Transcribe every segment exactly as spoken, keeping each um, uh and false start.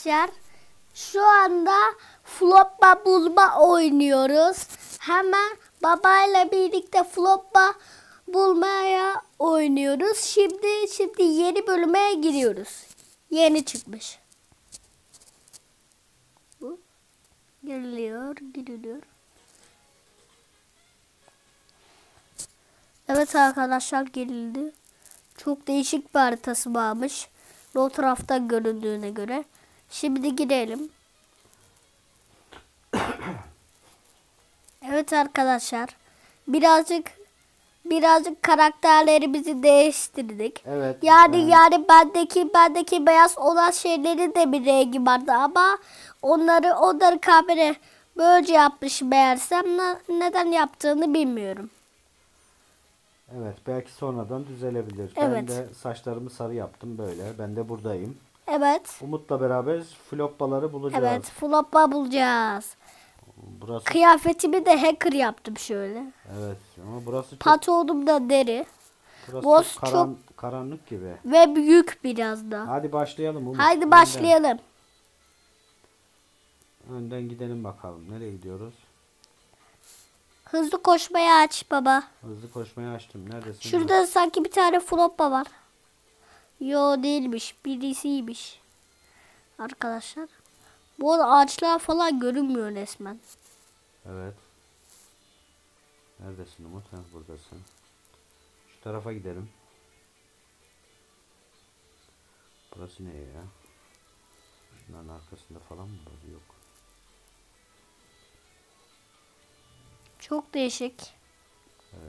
arkadaşlar. Şu anda floppa bulma oynuyoruz. Hemen babayla birlikte floppa bulmaya oynuyoruz. Şimdi şimdi yeni bölüme giriyoruz. Yeni çıkmış. Bu giriliyor, giriliyor. Evet arkadaşlar, girildi. Çok değişik bir haritası varmış. O taraftan göründüğüne göre. Şimdi gidelim. Evet arkadaşlar. Birazcık birazcık karakterlerimizi değiştirdik. Evet. Yani ben... yani bendeki bendeki beyaz olan şeylerin de bir rengi vardı ama onları onları kamera böylece yapmış meğersem ne, neden yaptığını bilmiyorum. Evet, belki sonradan düzelebilir. Evet. Ben de saçlarımı sarı yaptım böyle. Ben de buradayım. Evet. Umut'la beraber floppaları bulacağız. Evet, floppa bulacağız. Burası... Kıyafetimi de hacker yaptım şöyle. Evet, ama burası çok... Pantolonum da deri. Burası Boz çok, karan... çok karanlık gibi. Ve büyük biraz da. Hadi başlayalım Umut. Haydi başlayalım. Önden. Önden gidelim bakalım. Nereye gidiyoruz? Hızlı koşmayı aç baba. Hızlı koşmayı açtım. Neredesin? Şurada ya? Sanki bir tane floppa var. Yo, değilmiş. Birisiymiş. Arkadaşlar. Bu arada ağaçlar falan görünmüyor resmen. Evet. Neredesin Umut? Ha, buradasın. Şu tarafa gidelim. Burası ne ya? Şunların arkasında falan mı var? Yok. Çok değişik. Evet.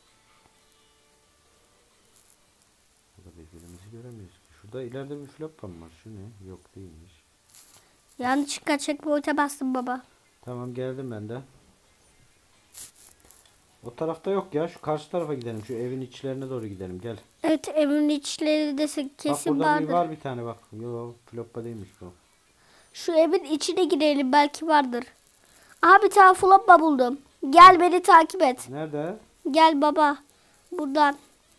Burada birbirimizi göremiyoruz. Şurada ileride bir floppa mı var? Şu ne? Yok, değilmiş. Yanlışlıkla checkpoint'e bastım baba. Tamam, geldim ben de. O tarafta yok ya. Şu karşı tarafa gidelim. Şu evin içlerine doğru gidelim. Gel. Evet, evin içleri de kesin bak, burada vardır. bir var bir tane bak. Yok, floppa değilmiş bu. Şu evin içine girelim, belki vardır. Aha, bir tane floppa buldum. Gel beni takip et. Nerede? Gel baba. Buradan.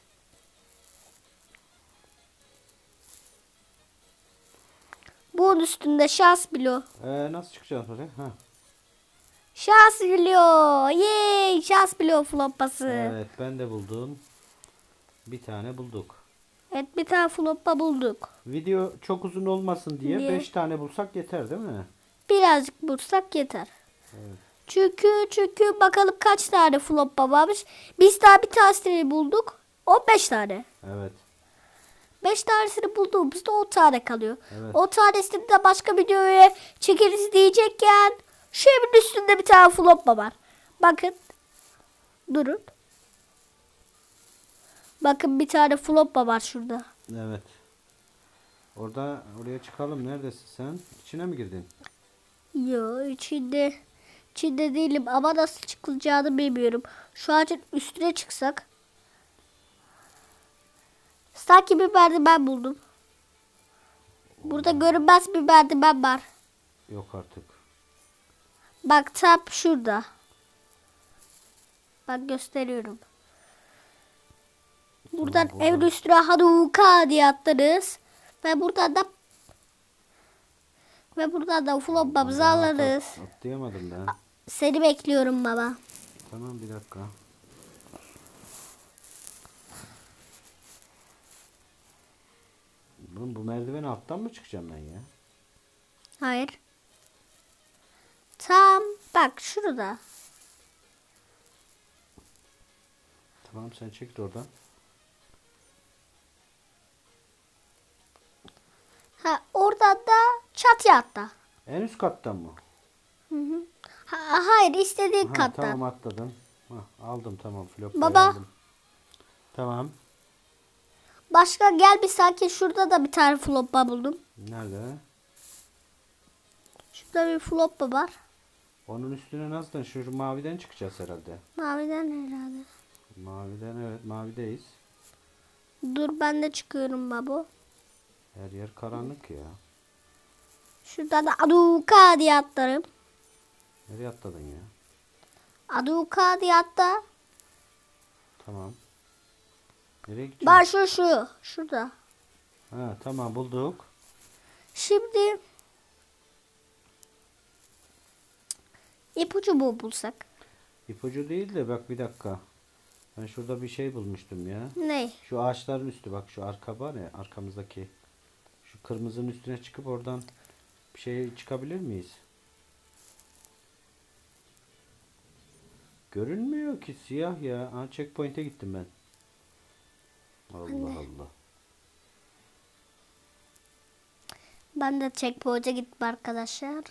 Bunun üstünde şans bilo. Ee, nasıl çıkacağız oraya? Ha. Şans bilo. Yey, şans bilo floppası. Evet, ben de buldum. Bir tane bulduk. Evet, bir tane floppa bulduk. Video çok uzun olmasın diye Niye? beş tane bulsak yeter değil mi? Birazcık bulsak yeter. Evet. Çünkü çünkü bakalım kaç tane floppa varmış. Biz daha bir tanesini bulduk. O beş tane. Evet. beş tanesini bulduğumuzda on tane kalıyor. Evet. on tanesini de başka videoya çekeriz diyecekken şu evin üstünde bir tane floppa var. Bakın. Durun. Bakın, bir tane floppa var şurada. Evet. Orada oraya çıkalım. Neredesin sen? İçine mi girdin? Yo, içinde içinde değilim ama nasıl çıkılacağını bilmiyorum. Şu ağacın üstüne çıksak. Sanki bir merdiven buldum. Burada görünmez bir merdiven var. Yok artık. Bak, tam şurada. Bak, gösteriyorum. Buradan Tamam, evin üstüne Haruka diye atlarız. Ve buradan da ve buradan da floppamızı alırız. Atlayamadım ben. Seni bekliyorum baba. Tamam, bir dakika. Bu, bu merdiveni alttan mı çıkacağım ben ya? Hayır. Tam bak şurada. Tamam, sen çek oradan. Ha, oradan da çatıya atla. En üst kattan mı? Hı hı. Ha, hayır, istediğin Ha, kattan. tamam, atladım. Ha, aldım, tamam, floppayı Baba. aldım. Tamam. Başka gel bir, sanki şurada da bir tane floppa buldum. Nerede? Şurada bir floppa var. Onun üstüne nasıl? Şu, şu maviden çıkacağız herhalde. Maviden herhalde. Maviden, evet, mavideyiz. Dur, ben de çıkıyorum baba. Her yer karanlık ya. Şurada da Aduka diye atlarım. Nereye atladın ya? Aduka diye atla. Tamam. Nereye gideceğiz? Bak şu şu. Şurada. Ha, tamam, bulduk. Şimdi İpucu mu bulsak? İpucu değil de bak bir dakika. Ben şurada bir şey bulmuştum ya. Ne? Şu ağaçların üstü bak, şu arka var ya, arkamızdaki. Şu kırmızının üstüne çıkıp oradan bir şey çıkabilir miyiz? Görünmüyor ki, siyah ya. Aa, checkpoint'e gittim ben. Allah Anne. Allah. Ben de checkpoint'e gittim arkadaşlar.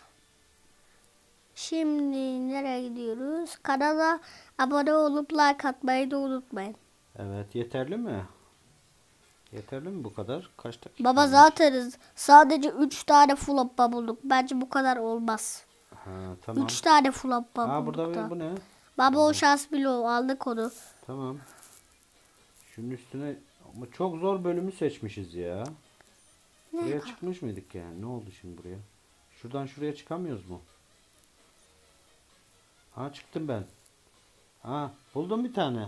Şimdi nereye gidiyoruz? Kanala abone olup like atmayı da unutmayın. Evet, yeterli mi? Yeterli mi bu kadar? Kaç dakika? Baba olmuş? zaten sadece üç tane full hoppa bulduk. Bence bu kadar olmaz. Ha, tamam. üç tane full hoppa Aa, bulduk burada da. bir- bu ne? Baba o şans bloğu aldık onu. Tamam. Şunun üstüne ama çok zor bölümü seçmişiz ya. Buraya çıkmış mıydık yani? Ne oldu şimdi buraya? Şuradan şuraya çıkamıyoruz mu? Ha, çıktım ben. Ha, buldum bir tane.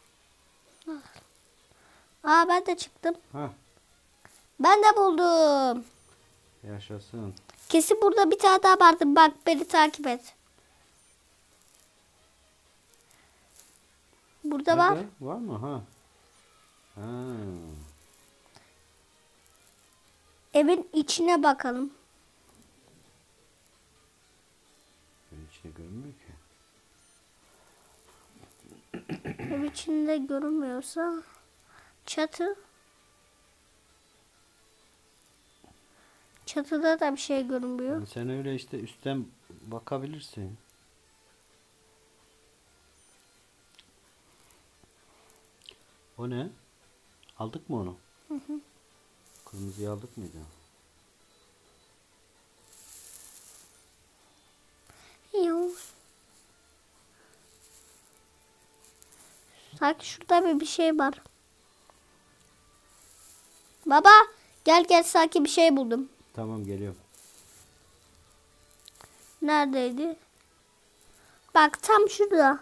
Aa ben de çıktım. Ha, Ben de buldum. yaşasın. Kesin burada bir tane daha vardı. Bak beni takip et. Burada var. Nerede? Var mı? Ha. Ha. Evin içine bakalım. Benim içine görünmüyor ki. Ev içinde görünmüyorsa çatı. Çatıda da bir şey görünmüyor. Yani sen öyle işte üstten bakabilirsin. O ne? Aldık mı onu? Hı hı. Kırmızıyı aldık mıydı? Yok. Sanki şurada bir bir şey var. Baba gel gel, sanki bir şey buldum. Tamam, geliyorum. Neredeydi? Bak tam şurada.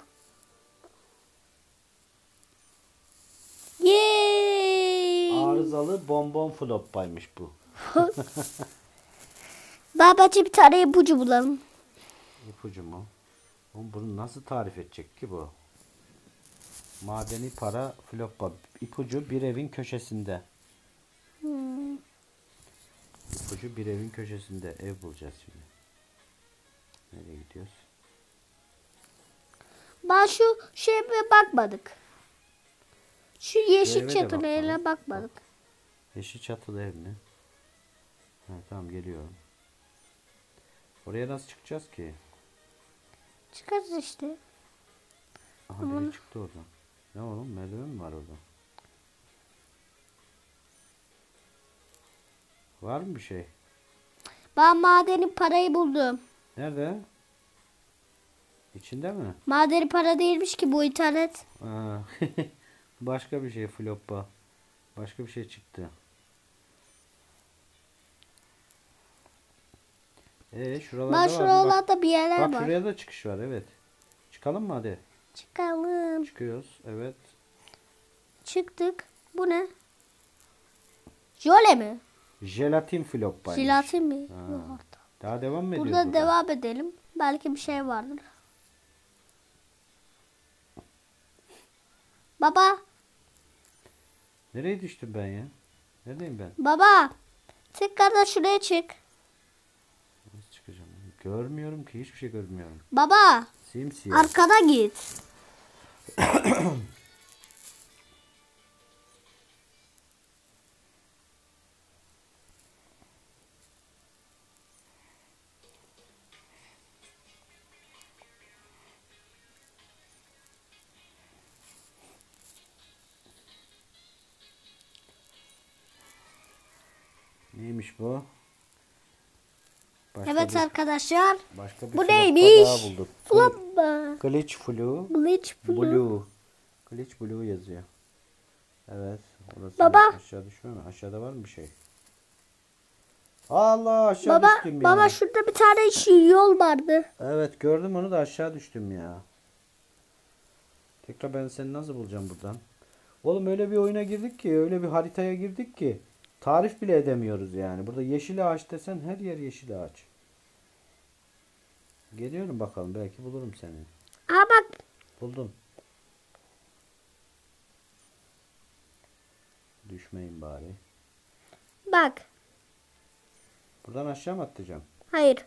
Yeee. Arızalı bonbon floppaymış bu. Babacığım bir tane ipucu bulalım. İpucu mu? Oğlum, bunu nasıl tarif edecek ki bu? Madeni para floppa. İpucu bir evin köşesinde. Hmm. İpucu bir evin köşesinde. Ev bulacağız şimdi. Nereye gidiyoruz? Ben şu şeye bir bakmadık. Şu yeşil eve de çatılarına bakalım. bakmadık. Yeşil çatılı ev mi? Ha, tamam, geliyorum. Oraya nasıl çıkacağız ki? Çıkarız işte. Aha, Aman. biri çıktı oradan. Ne oğlum, merdiven mi var orada? Var mı bir şey? Ben madeni parayı buldum. Nerede? İçinde mi? Madeni para değilmiş ki bu, internet. Aa, başka bir şey floppa. Başka bir şey çıktı. Ee, şuralarda Ben var mı? Bak, şuralarda bir yerler bak var. şuraya da çıkış var, evet. Çıkalım mı hadi? Çıkalım. Çıkıyoruz, evet. Çıktık. Bu ne? Jöle mi? Jelatin floppaymış. Jelatin mi? Ha. Yok. Daha devam mı ediyoruz Burada burada? devam edelim. Belki bir şey vardır. Baba, Nereye düştüm ben ya? Neredeyim ben? baba. Tekrar da şuraya çık. Nasıl çıkacağım? Görmüyorum ki, hiçbir şey görmüyorum. Baba, Simsiyah. arkada git. Neymiş bu? Başka Evet bir, arkadaşlar. başka bir Bu floppa neymiş? daha bulduk. Floppa. Glitch Flu Bleach blue. Blue. Glitch Blue yazıyor. Evet. Orası Baba. aşağı düşmüyor mu? Aşağıda var mı bir şey? Allah, aşağı Baba, düştüm ya. baba şurada bir tane şey yol vardı. Evet, gördüm onu da aşağı düştüm ya. Tekrar ben seni nasıl bulacağım buradan? Oğlum, öyle bir oyuna girdik ki, öyle bir haritaya girdik ki tarif bile edemiyoruz yani. Burada yeşil ağaç desen her yer yeşil ağaç. Geliyorum bakalım, belki bulurum seni. Aa bak. Buldum. Düşmeyin bari. Bak. Buradan aşağı mı atlayacağım? Hayır.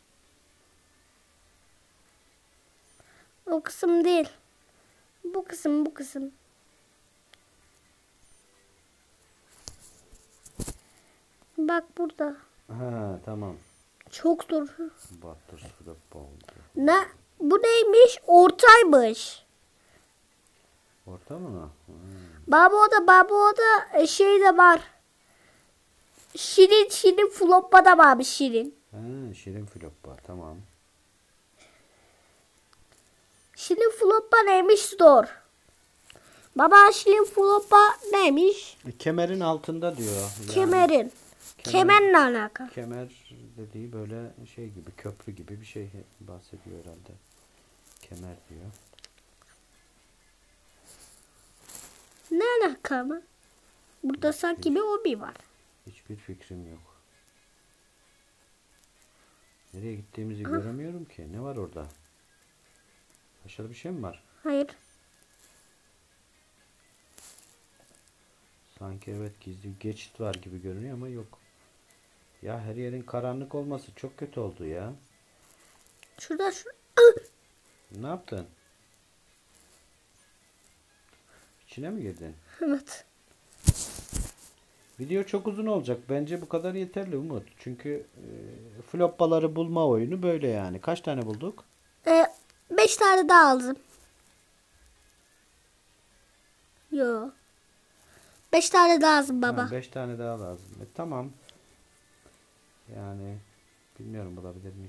O kısım değil. Bu kısım, bu kısım. Bak burada. Ha tamam. Çok zor. Battır sürüp oldu. Ne? Bu neymiş? Ortaymış. Orta mı? Ha. Babo'da Babo'da e, şey de var. Şirin Şirin Floppa da varmış Şirin. Ha, şirin floppa tamam. Şirin Floppa neymiş zor. Baba Şirin Floppa neymiş? E, kemerin altında diyor. Yani Kemerin. kemer- Kemerle alakalı. Kemer dediği böyle şey gibi, köprü gibi bir şey bahsediyor herhalde. Kemer diyor. Ne alaka mı? Burada sanki bir obi var. Hiçbir fikrim yok. Nereye gittiğimizi göremiyorum ki. Ne var orada? Aşağıda bir şey mi var? Hayır. Sanki evet, gizli bir geçit var gibi görünüyor ama yok. Ya her yerin karanlık olması çok kötü oldu ya. Şurada şu. Ne yaptın? İçine mi girdin? Evet. Video çok uzun olacak. Bence bu kadar yeterli Umut. Çünkü e, floppaları bulma oyunu böyle yani. Kaç tane bulduk? Ee, beş tane daha aldım. Yo. Beş tane daha lazım baba. Ha, beş tane daha lazım. E, tamam. Yani bilmiyorum, bulabilir miyiz?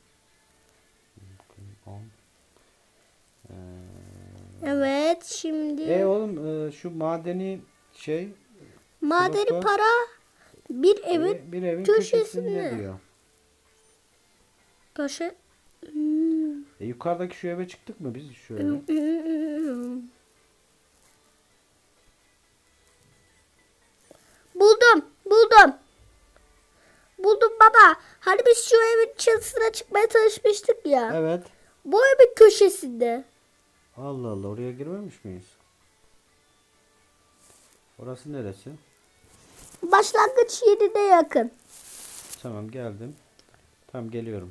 on. Ee, Evet şimdi. e oğlum, e, şu madeni şey Madeni floppa, para bir evin e, bir evin köşesinde. köşesinde diyor. Köşe. Hmm. E, yukarıdaki şu eve çıktık mı biz, şu eve? Buldum. Buldum. Buldum baba. Hani biz şu evin çatısına çıkmaya çalışmıştık ya. Evet. Bu evin köşesinde. Allah Allah, oraya girmemiş miyiz? Orası neresi? Başlangıç yerine yakın. Tamam, geldim. Tamam, geliyorum.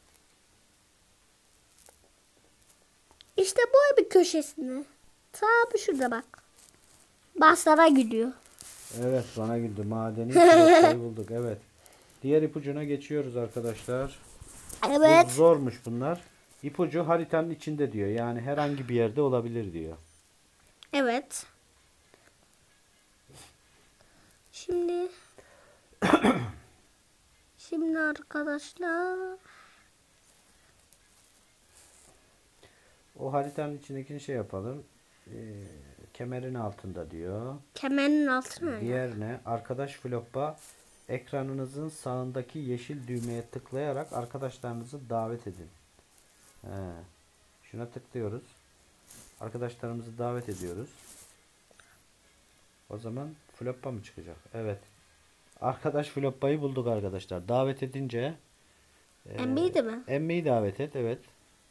İşte bu evin köşesinde. Tam şurada bak. Baslara gidiyor. Evet, bana güldü. Madeni flopayı bulduk. Evet. Diğer ipucuna geçiyoruz arkadaşlar. Bu Evet. zormuş bunlar. İpucu haritanın içinde diyor. Yani herhangi bir yerde olabilir diyor. Evet. Şimdi Şimdi arkadaşlar O haritanın içindekini şey yapalım. Ee, kemerin altında diyor. kemerin altına ya. Diğer ne? Arkadaş floppa, ekranınızın sağındaki yeşil düğmeye tıklayarak arkadaşlarınızı davet edin. He. Şuna tıklıyoruz. Arkadaşlarımızı davet ediyoruz. O zaman floppa mı çıkacak? Evet. Arkadaş floppayı bulduk arkadaşlar. Davet edince e, Emmiydi mi? emmiyi davet et. Evet.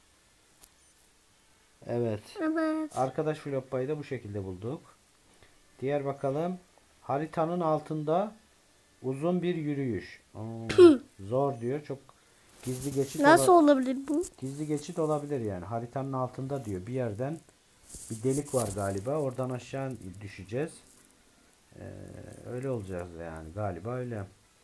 Evet. Evet. Arkadaş floppayı da bu şekilde bulduk. Diğer bakalım. Haritanın altında uzun bir yürüyüş. Oo, zor diyor. Çok gizli geçit Nasıl ola- olabilir bu? gizli geçit olabilir yani. Haritanın altında diyor. Bir yerden bir delik var galiba. Oradan aşağı düşeceğiz. Ee, öyle olacağız yani. Galiba öyle.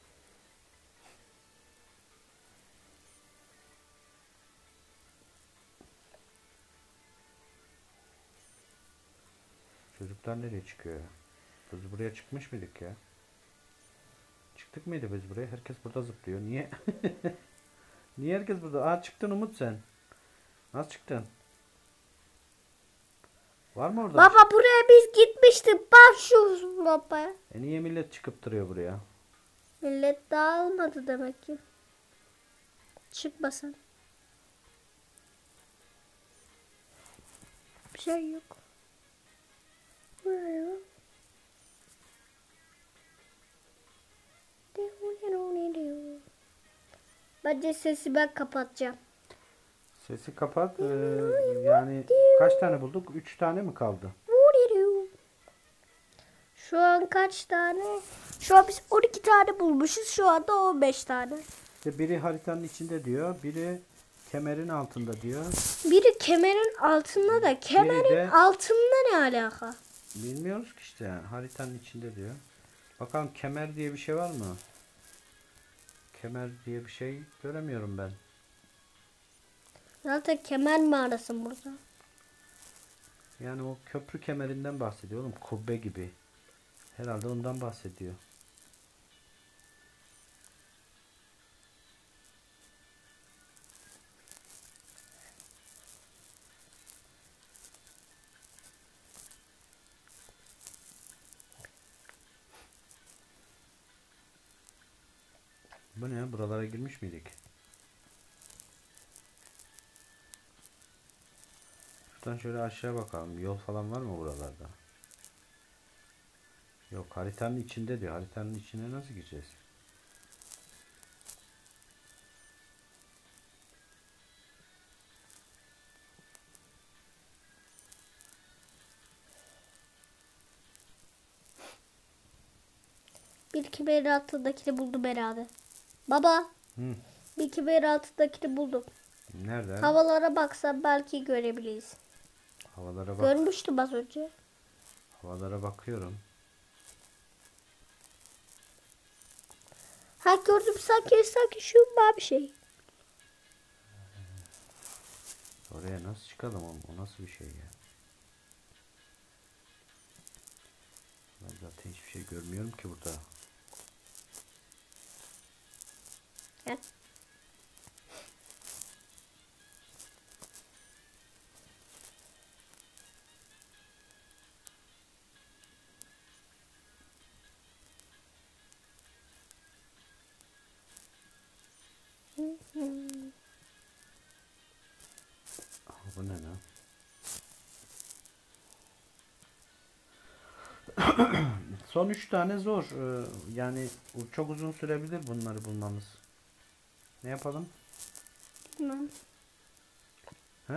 Çocuklar nereye çıkıyor ya? Biz buraya çıkmış mıydık ya? Çıktık mıydı biz buraya? Herkes burada zıplıyor. Niye? Niye herkes burada? Aa, çıktın Umut sen. Nasıl çıktın? Var mı orada? Baba buraya biz gitmiştik. Bak şu baba. E niye millet çıkıp duruyor buraya? Millet dağılmadı demek ki. Çıkmasın. Bir şey yok. Buraya. Bence sesi ben kapatacağım. Sesi kapat. Ee, yani kaç tane bulduk? Üç tane mi kaldı? Şu an kaç tane? Şu an biz on iki tane bulmuşuz. Şu anda on beş tane. İşte biri haritanın içinde diyor. Biri kemerin altında diyor. Biri kemerin altında da kemerin de- altında ne alaka? Bilmiyoruz ki işte. Haritanın içinde diyor. Bakalım kemer diye bir şey var mı? Kemer diye bir şey göremiyorum ben. Zaten kemer mağarası burada. Yani o köprü kemerinden bahsediyor oğlum. Kubbe gibi. Herhalde ondan bahsediyor. Bu ne ya? Buralara girmiş miydik? Şuradan şöyle aşağı bakalım. Yol falan var mı buralarda? Yok, haritanın içinde diyor. Haritanın içine nasıl gireceğiz? Bir kemerin altındakini buldum herhalde. Baba. Hı. Bir kemerin altındakini buldum. Nerede? Havalara baksam belki görebiliriz. Havalara bak. Görmüştüm az önce. Havalara bakıyorum. Ha gördüm sanki sanki şu bir şey. Oraya nasıl çıkalım oğlum? O nasıl bir şey ya? Ben zaten hiçbir şey görmüyorum ki burada. Gel. Aa, bu ne lan? Son üç tane zor. Ee, yani çok uzun sürebilir bunları bulmamız. Ne yapalım? Bilmem. He?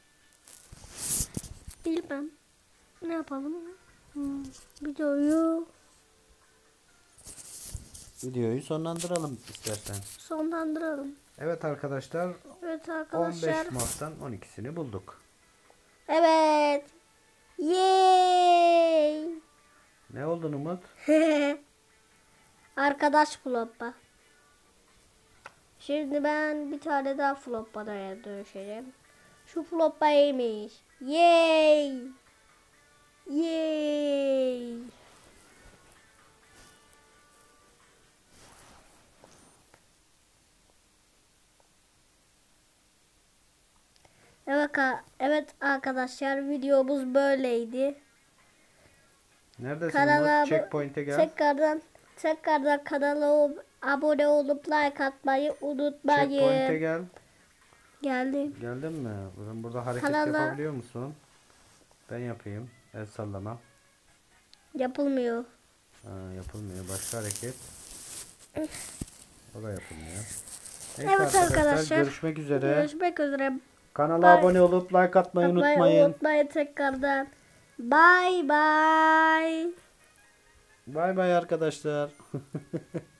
Bilmem. Ne yapalım? Hmm, videoyu Videoyu sonlandıralım istersen. sonlandıralım. Evet arkadaşlar, Evet on arkadaşlar. beş moddan on ikisini bulduk. Evet. Yay. Ne oldun Umut? Arkadaş floppa. Şimdi ben bir tane daha floppadaya dönüşeceğim. Şu floppa iyiymiş. Yay. Yay. Evet, a- evet arkadaşlar videomuz böyleydi. Neredesin Kanala Umut? bu- Checkpoint'e gel. Tekrardan tekrardan kanala ol- abone olup like atmayı Checkpoint'e unutmayın. gel. Geldim. Geldin mi? Burada, burada hareket Kanala- yapabiliyor musun? Ben yapayım. El sallama. Yapılmıyor. Ha, yapılmıyor. Başka hareket. O da yapılmıyor. Evet arkadaşlar. Görüşmek üzere. Görüşmek üzere. Kanala Bye. abone olup like atmayı Atmayı unutmayın. unutmayın tekrardan. Bye bye. Bay bay arkadaşlar.